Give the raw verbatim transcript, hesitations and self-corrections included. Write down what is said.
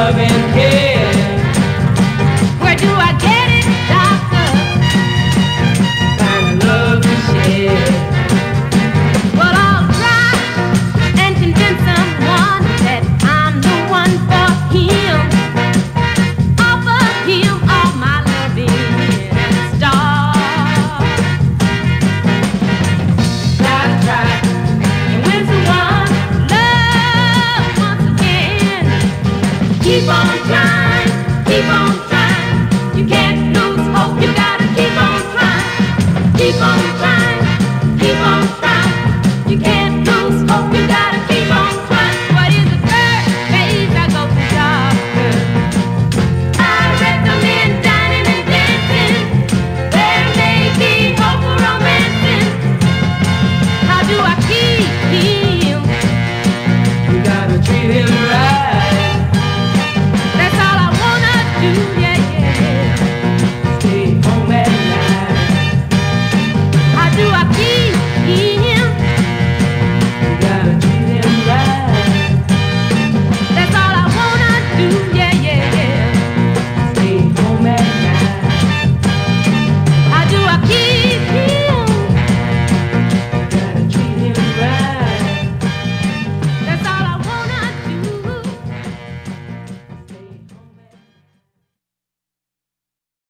loving care. Where do I get it, doctor? Find a love to share. Well, I'll try and convince someone that I'm the one for him. Offer him all my loving and star. Try, try, And when someone loves once again, keep on trying, keep on trying. You can't lose hope, you gotta keep on trying, keep on trying.